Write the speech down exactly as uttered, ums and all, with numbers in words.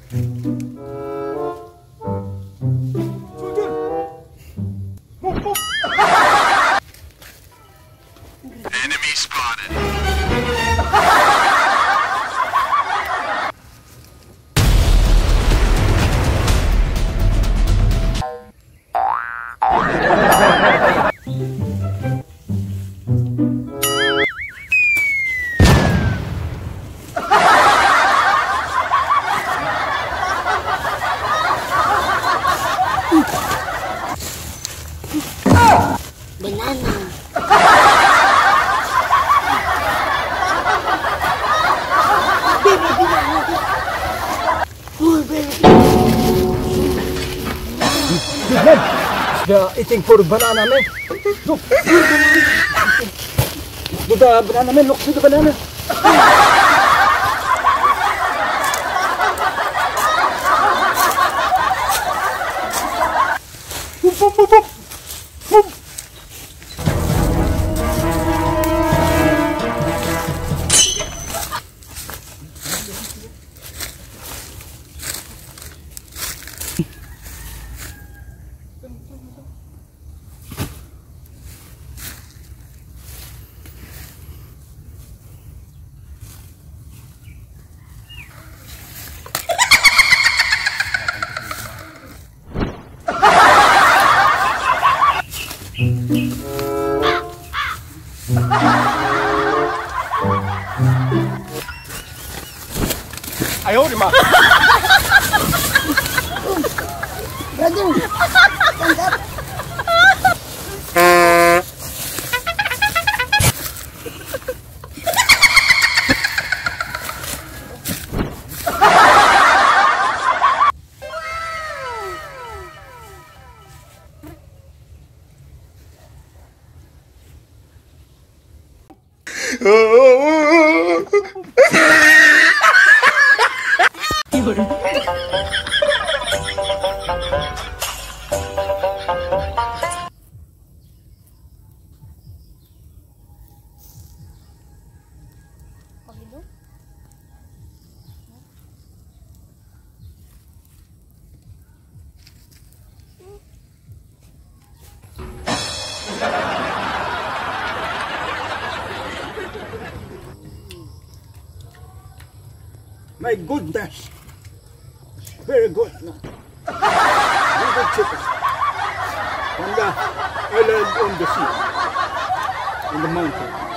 Enemy spotted. Banana. Baby banana. Oh, baby. The eating for banana man. Look. Look the banana man. Look to the banana. Boop, boop, boop, boop. Boop. Ayo di mana? Brother. My goodness. Very good. Very good chicken. On the island, on the sea, in the mountain.